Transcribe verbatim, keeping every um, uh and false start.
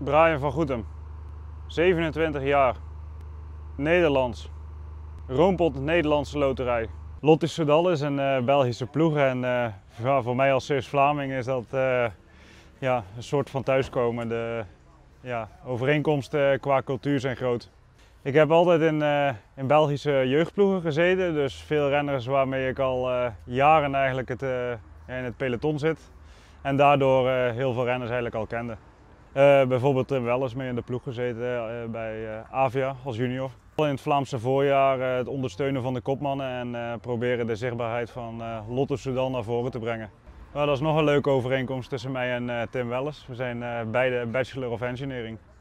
Brian van Goetem, zevenentwintig jaar, Nederlands, Roompot Nederlandse Loterij. Lotto Soudal is een uh, Belgische ploeg en uh, ja, voor mij als Zeeuws-Vlaming is dat uh, ja, een soort van thuiskomen. De ja, overeenkomsten qua cultuur zijn groot. Ik heb altijd in, uh, in Belgische jeugdploegen gezeten, dus veel renners waarmee ik al uh, jaren eigenlijk het, uh, in het peloton zit. En daardoor uh, heel veel renners eigenlijk al kende. Uh, bijvoorbeeld Tim Wellens mee in de ploeg gezeten uh, bij uh, Avia als junior. In het Vlaamse voorjaar uh, het ondersteunen van de kopmannen en uh, proberen de zichtbaarheid van uh, Lotto Soudal naar voren te brengen. Nou, dat is nog een leuke overeenkomst tussen mij en uh, Tim Wellens. We zijn uh, beide Bachelor of Engineering.